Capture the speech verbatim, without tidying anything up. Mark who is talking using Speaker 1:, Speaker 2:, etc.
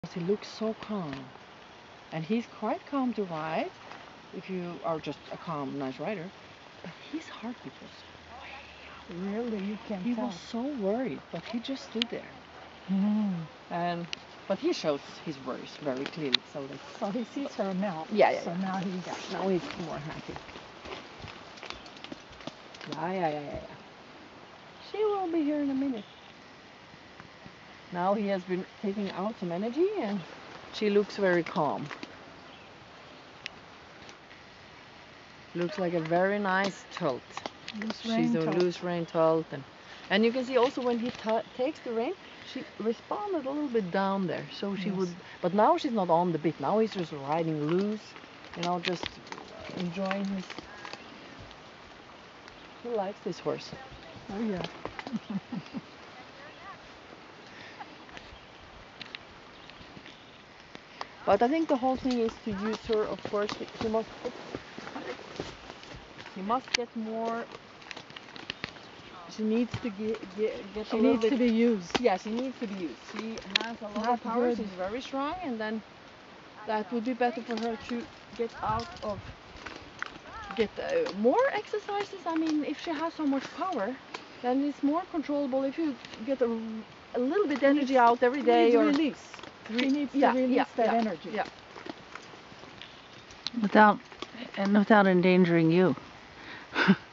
Speaker 1: He looks so calm, and he's quite calm to ride if you are just a calm, nice rider. But his heartbeat was
Speaker 2: really, you can
Speaker 1: he
Speaker 2: tell.
Speaker 1: was so worried, but he just stood there.
Speaker 2: Mm.
Speaker 1: And but he shows his worries very clearly. So that's,
Speaker 2: so he sees her now.
Speaker 1: Yeah, yeah.
Speaker 2: So
Speaker 1: yeah.
Speaker 2: now he's
Speaker 1: yeah, now he's more happy. Yeah, yeah, yeah, yeah, yeah. She will be here in a minute. Now he has been taking out some energy, and she looks very calm. Looks like a very nice tolt.
Speaker 2: Loose
Speaker 1: She's
Speaker 2: rein
Speaker 1: a
Speaker 2: tolt.
Speaker 1: loose rein tolt, and and you can see also when he t takes the rein, she responded a little bit down there. So she
Speaker 2: Yes.
Speaker 1: would, but now she's not on the bit. Now he's just riding loose, you know, just enjoying his. He likes this horse.
Speaker 2: Oh yeah.
Speaker 1: But I think the whole thing is to use her. Of course, he, he must. He must get more. She needs to get get, get
Speaker 2: She
Speaker 1: a little
Speaker 2: needs
Speaker 1: bit.
Speaker 2: to be used.
Speaker 1: Yeah, she needs to be used. She has a lot
Speaker 2: Not
Speaker 1: of power.
Speaker 2: good.
Speaker 1: She's very strong, and then that would be better for her to get out of. Get uh, more exercises. I mean, if she has so much power, then it's more controllable. If you get a, a little bit energy out every day,
Speaker 2: needs
Speaker 1: or
Speaker 2: release. She needs
Speaker 1: yeah,
Speaker 2: to release
Speaker 1: yeah,
Speaker 2: that
Speaker 1: yeah,
Speaker 2: energy.
Speaker 1: Yeah.
Speaker 3: Without and without endangering you.